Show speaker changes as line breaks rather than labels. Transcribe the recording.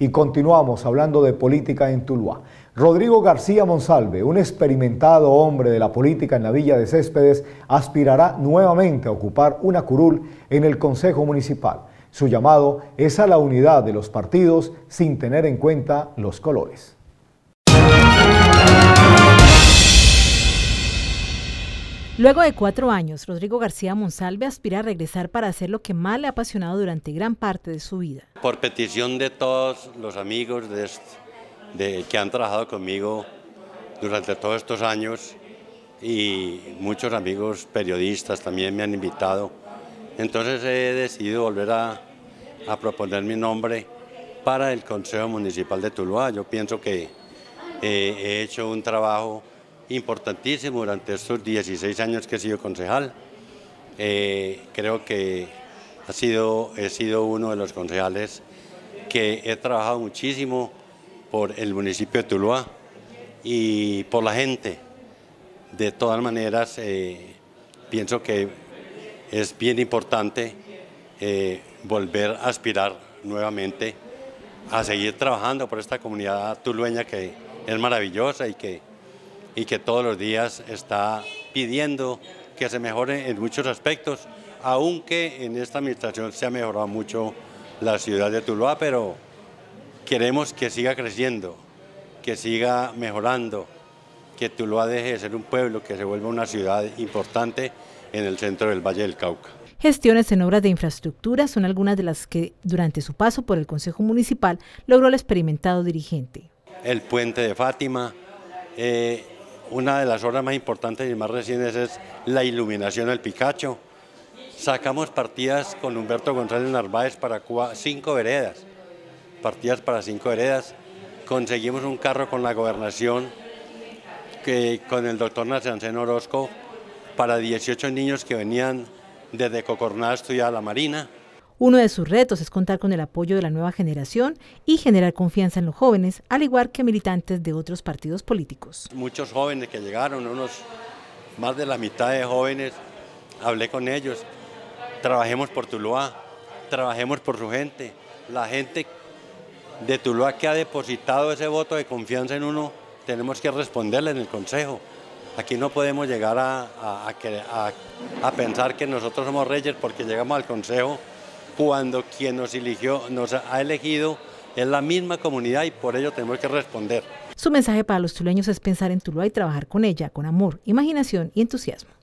Y continuamos hablando de política en Tuluá. Rodrigo García Monsalve, un experimentado hombre de la política en la Villa de Céspedes, aspirará nuevamente a ocupar una curul en el Consejo Municipal. Su llamado es a la unidad de los partidos sin tener en cuenta los colores.
Luego de 4 años, Rodrigo García Monsalve aspira a regresar para hacer lo que más le ha apasionado durante gran parte de su vida.
Por petición de todos los amigos que han trabajado conmigo durante todos estos años y muchos amigos periodistas también me han invitado, entonces he decidido volver a proponer mi nombre para el Consejo Municipal de Tuluá. Yo pienso que he hecho un trabajo importantísimo durante estos 16 años que he sido concejal. Creo que he sido uno de los concejales que he trabajado muchísimo por el municipio de Tuluá y por la gente. De todas maneras, pienso que es bien importante volver a aspirar nuevamente a seguir trabajando por esta comunidad tulueña que es maravillosa y que todos los días está pidiendo que se mejore en muchos aspectos, aunque en esta administración se ha mejorado mucho la ciudad de Tuluá, pero queremos que siga creciendo, que siga mejorando, que Tuluá deje de ser un pueblo, que se vuelva una ciudad importante en el centro del Valle del Cauca.
Gestiones en obras de infraestructura son algunas de las que durante su paso por el Consejo Municipal logró el experimentado dirigente.
El puente de Fátima, una de las obras más importantes y más recientes es la iluminación del Picacho. Sacamos partidas con Humberto González Narváez para 5 veredas, conseguimos un carro con la gobernación, con el doctor Nazancén Orozco, para 18 niños que venían desde Cocorná a estudiar a la Marina.
Uno de sus retos es contar con el apoyo de la nueva generación y generar confianza en los jóvenes, al igual que militantes de otros partidos políticos.
Muchos jóvenes que llegaron, más de la mitad de jóvenes, hablé con ellos. Trabajemos por Tuluá, trabajemos por su gente. La gente de Tuluá que ha depositado ese voto de confianza en uno, tenemos que responderle en el Consejo. Aquí no podemos llegar a pensar que nosotros somos reyes porque llegamos al Consejo cuando quien nos ha elegido es la misma comunidad y por ello tenemos que responder.
Su mensaje para los tulueños es pensar en Tuluá y trabajar con ella con amor, imaginación y entusiasmo.